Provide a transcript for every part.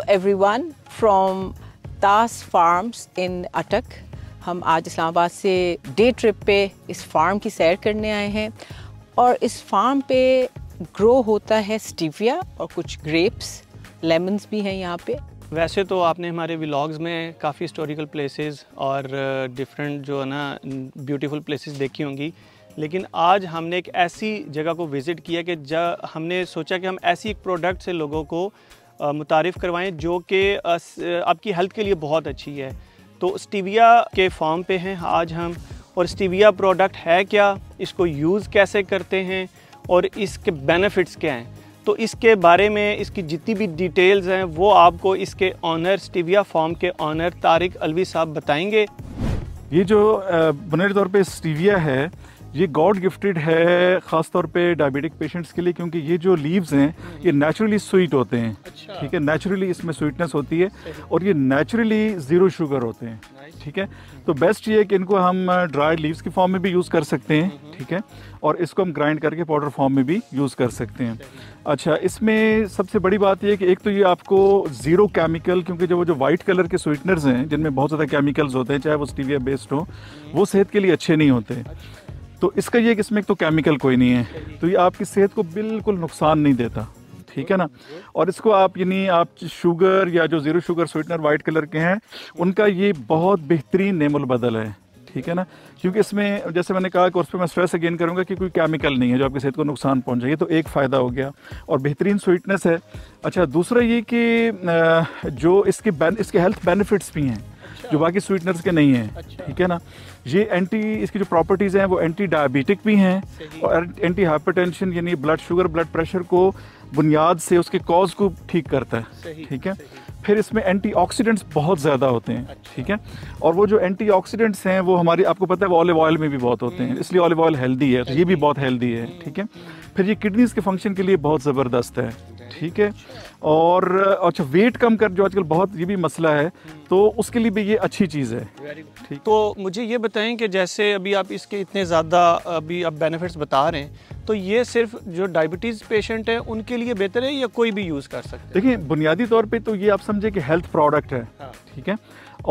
everyone from Tas farms in Attock. हम आज इस्लामाबाद से डे ट्रिप पे इस फार्म की सैर करने आए हैं और इस फार्म पे ग्रो होता है स्टीविया और कुछ ग्रेप्स, लेमन्स भी हैं यहाँ पे। वैसे तो आपने हमारे व्लॉग्स में काफ़ी हिस्टोरिकल प्लेसेस और डिफरेंट जो है ना ब्यूटीफुल प्लेसेस देखी होंगी, लेकिन आज हमने एक ऐसी जगह को विज़िट किया कि हमने सोचा कि हम ऐसी एक प्रोडक्ट से लोगों को मुतारिफ़ करवाएं जो कि आपकी हेल्थ के लिए बहुत अच्छी है। तो स्टीविया के फार्म पे हैं आज हम, और स्टीविया प्रोडक्ट है क्या, इसको यूज़ कैसे करते हैं और इसके बेनिफिट्स क्या हैं, तो इसके बारे में इसकी जितनी भी डिटेल्स हैं वो आपको इसके ऑनर, स्टीविया फार्म के ऑनर तारिक अलवी साहब बताएंगे। ये जो बुनियादी तौर पे स्टीविया है, ये गॉड गिफ्टेड है ख़ास तौर पे डायबिटिक पेशेंट्स के लिए, क्योंकि ये जो लीव्स हैं ये नेचुरली स्वीट होते हैं। अच्छा। ठीक है, नेचुरली इसमें स्वीटनेस होती है और ये नेचुरली ज़ीरो शुगर होते हैं। ठीक है, तो बेस्ट ये है कि इनको हम ड्राई लीव्स की फॉर्म में भी यूज़ कर सकते हैं। ठीक है, और इसको हम ग्राइंड करके पाउडर फॉर्म में भी यूज़ कर सकते हैं। अच्छा, इसमें सबसे बड़ी बात यह है कि एक तो ये आपको ज़ीरो केमिकल, क्योंकि जो वाइट कलर के स्वीटनर्स हैं जिनमें बहुत ज़्यादा केमिकल्स होते हैं, चाहे वो स्टीविया बेस्ड हो, वो सेहत के लिए अच्छे नहीं होते। तो इसका ये कि इसमें तो केमिकल कोई नहीं है, तो ये आपकी सेहत को बिल्कुल नुकसान नहीं देता। ठीक है ना, और इसको आप यानी आप शुगर या जो zero sugar sweetener white colour के हैं उनका ये बहुत बेहतरीन नेमुल बदल है। ठीक है ना, क्योंकि इसमें जैसे मैंने कहा कि उस पर मैं स्ट्रेस अगेन करूंगा कि कोई केमिकल नहीं है जो आपकी सेहत को नुकसान पहुंचाएगी, तो एक फ़ायदा हो गया और बेहतरीन स्वीटनेस है। अच्छा, दूसरा ये कि जो इसके हेल्थ बेनिफिट्स भी हैं जो बाकी स्वीटनर्स के नहीं हैं। ठीक है ना, ये इसकी जो प्रॉपर्टीज़ हैं वो एंटी डायबिटिक भी हैं और एंटी हाइपरटेंशन यानी ब्लड शुगर, ब्लड प्रेशर को बुनियाद से उसके कॉज को ठीक करता है। ठीक है, फिर इसमें एंटीऑक्सीडेंट्स बहुत ज़्यादा होते हैं। ठीक है, और वो जो एंटीऑक्सीडेंट्स हैं वो हमारी, आपको पता है वो ऑलिव ऑयल में भी बहुत होते हैं, इसलिए ऑलिव ऑयल हेल्दी है, तो ये भी बहुत हेल्दी है। ठीक है, फिर ये किडनीज़ के फंक्शन के लिए बहुत ज़बरदस्त है। ठीक है, और अच्छा, वेट कम कर जो आजकल बहुत ये भी मसला है, तो उसके लिए भी ये अच्छी चीज़ है। ठीक, तो मुझे ये बताएं कि जैसे अभी आप इसके इतने ज़्यादा अभी आप बेनिफिट्स बता रहे हैं, तो ये सिर्फ जो डायबिटीज़ पेशेंट है उनके लिए बेहतर है या कोई भी यूज़ कर सकते हैं? देखिए, बुनियादी तौर पे तो ये आप समझे कि हेल्थ प्रोडक्ट है। ठीक है,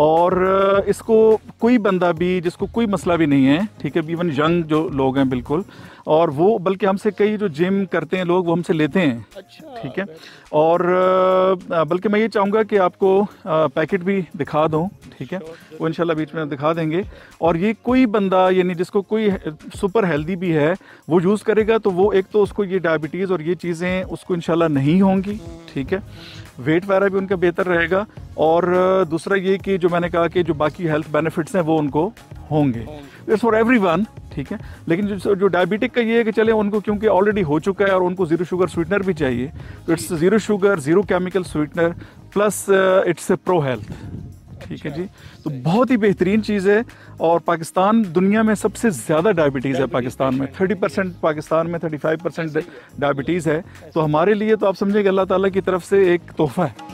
और इसको कोई बंदा भी जिसको कोई मसला भी नहीं है, ठीक है, इवन यंग जो लोग हैं बिल्कुल, और वो बल्कि हमसे कई जो जिम करते हैं लोग वो हमसे लेते हैं। अच्छा। ठीक है, और बल्कि मैं ये चाहूँगा कि आपको पैकेट भी दिखा दूँ। ठीक है, वो इंशाल्लाह बीच में दिखा देंगे। और ये कोई बंदा यानी जिसको कोई सुपर हेल्दी भी है वो यूज़ करेगा तो वो एक तो उसको ये डायबिटीज़ और ये चीज़ें उसको इंशाल्लाह नहीं होंगी। ठीक है, वेट वगैरह भी उनका बेहतर रहेगा, और दूसरा ये कि जो मैंने कहा कि जो बाकी हेल्थ बेनिफिट्स हैं वो उनको होंगे। It's for everyone. ठीक है, लेकिन जो डायबिटिक का ये है कि चले उनको क्योंकि ऑलरेडी हो चुका है और उनको ज़ीरो शुगर स्वीटनर भी चाहिए, तो it's zero sugar, zero chemical sweetener plus it's pro health. ठीक है जी, तो बहुत ही बेहतरीन चीज़ है। और पाकिस्तान दुनिया में सबसे ज़्यादा डायबिटीज़ है पाकिस्तान में, 30% पाकिस्तान में 35% डायबिटीज़ है। तो हमारे लिए तो आप समझे कि अल्लाह ताला की तरफ से एक तोहफ़ा है।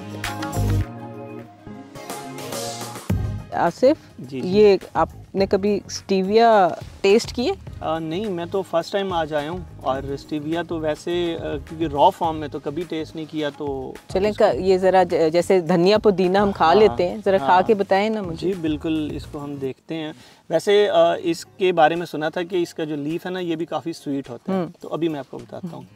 आसिफ जी। ये आपने कभी स्टीविया टेस्ट किए? नहीं, मैं तो फर्स्ट टाइम आज आया हूँ, और स्टीविया तो वैसे क्योंकि रॉ फॉर्म में तो कभी टेस्ट नहीं किया, तो चलें ये ज़रा जैसे धनिया पुदीना हम खा लेते हैं, ज़रा खा के बताएं ना मुझे। जी बिल्कुल, इसको हम देखते हैं। वैसे इसके बारे में सुना था कि इसका जो लीफ है ना ये भी काफ़ी स्वीट होता है, तो अभी मैं आपको बताता हूँ।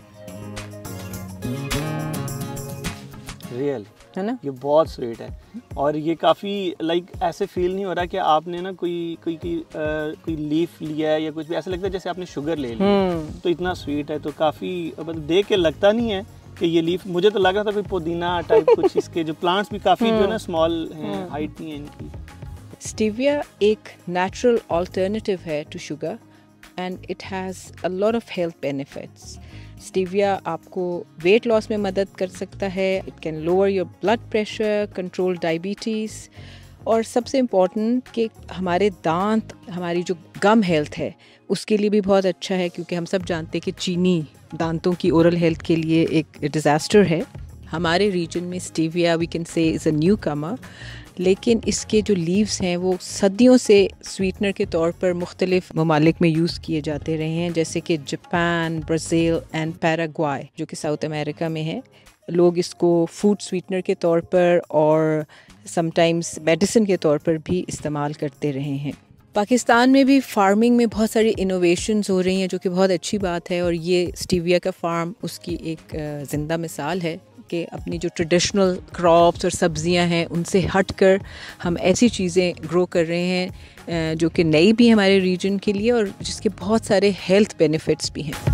रियल है ना, ये बहुत स्वीट है, और ये काफ़ी लाइक ऐसे फील नहीं हो रहा कि आपने ना कोई लीफ लिया है या कुछ भी, ऐसा लगता है जैसे आपने शुगर ले ली। तो इतना स्वीट है, तो काफ़ी देख के लगता नहीं है कि ये लीफ, मुझे तो लग रहा था कोई पुदीना टाइप कुछ। इसके जो प्लांट्स भी काफ़ी जो है ना स्मॉल हैं, हाइट नहीं है इनकी। स्टीविया एक नेचुरल अल्टरनेटिव है to sugar and it has a lot of health benefits. Stevia आपको वेट लॉस में मदद कर सकता है, it can lower your blood pressure, control diabetes, और सबसे इम्पॉर्टेंट कि हमारे दांत, हमारी जो गम हेल्थ है उसके लिए भी बहुत अच्छा है, क्योंकि हम सब जानते हैं कि चीनी दांतों की ओरल हेल्थ के लिए एक डिज़ास्टर है। हमारे रीजन में stevia we can say is a newcomer, लेकिन इसके जो लीव्स हैं वो सदियों से स्वीटनर के तौर पर मुख्तलिफ ममालिक में यूज़ किए जाते रहे हैं, जैसे कि जापान, ब्राज़ील एंड पैराग्वाय जो कि साउथ अमेरिका में है। लोग इसको फूड स्वीटनर के तौर पर और समटाइम्स मेडिसिन के तौर पर भी इस्तेमाल करते रहे हैं। पाकिस्तान में भी फार्मिंग में बहुत सारी इनोवेशंस हो रही हैं, जो कि बहुत अच्छी बात है, और ये स्टीविया का फार्म उसकी एक ज़िंदा मिसाल है कि अपनी जो ट्रेडिशनल क्रॉप्स और सब्जियां हैं उनसे हटकर हम ऐसी चीज़ें ग्रो कर रहे हैं जो कि नई भी हैं हमारे रीजन के लिए और जिसके बहुत सारे हेल्थ बेनिफिट्स भी हैं।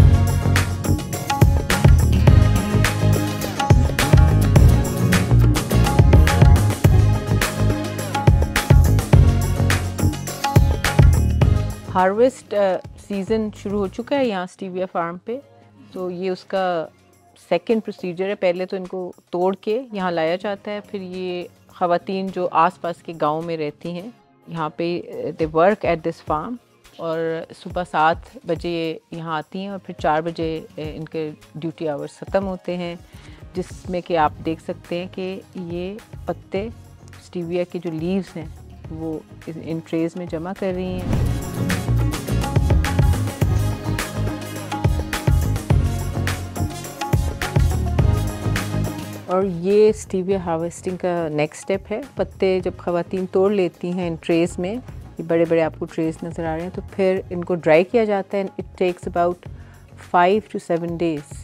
हार्वेस्ट सीज़न शुरू हो चुका है यहाँ स्टीविया फार्म पे, तो ये उसका सेकंड प्रोसीजर है। पहले तो इनको तोड़ के यहाँ लाया जाता है, फिर ये ख़वातीन जो आसपास के गांव में रहती हैं यहाँ पे they work at this farm, और सुबह 7 बजे यहाँ आती हैं और फिर 4 बजे इनके ड्यूटी आवर्स ख़त्म होते हैं, जिसमें कि आप देख सकते हैं कि ये पत्ते स्टीविया के जो लीव्स हैं वो इन ट्रेज़ में जमा कर रही हैं। और ये स्टीविया हार्वेस्टिंग का नेक्स्ट स्टेप है। पत्ते जब ख़वातीन तोड़ लेती हैं इन ट्रेज़ में, ये बड़े बड़े आपको ट्रेज़ नज़र आ रहे हैं, तो फिर इनको ड्राई किया जाता है। It takes about 5 to 7 days।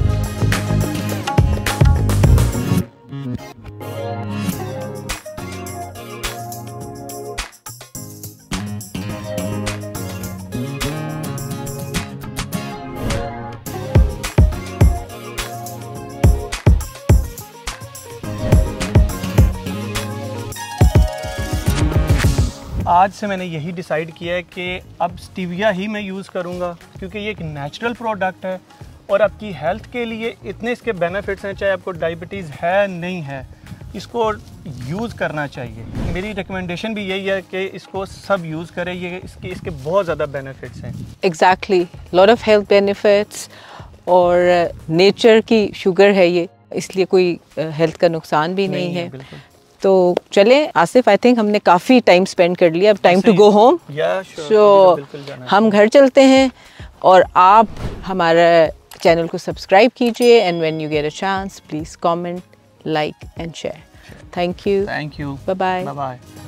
आज से मैंने यही डिसाइड किया है कि अब स्टीविया ही मैं यूज़ करूँगा, क्योंकि ये एक नेचुरल प्रोडक्ट है और आपकी हेल्थ के लिए इतने इसके बेनिफिट्स हैं। चाहे आपको डायबिटीज़ है नहीं है, इसको यूज़ करना चाहिए। मेरी रिकमेंडेशन भी यही है कि इसको सब यूज़ करें, ये इसके बहुत ज़्यादा बेनिफिट्स हैं। Exactly, lot of health benefits, और नेचर की शुगर है ये, इसलिए कोई हेल्थ का नुकसान भी नहीं है। तो चले आसिफ, आई थिंक हमने काफ़ी टाइम स्पेंड कर लिया, अब time to go home. So हम घर चलते हैं, और आप हमारा चैनल को सब्सक्राइब कीजिए, and when you get a chance please comment, like and share. Thank you. Bye bye.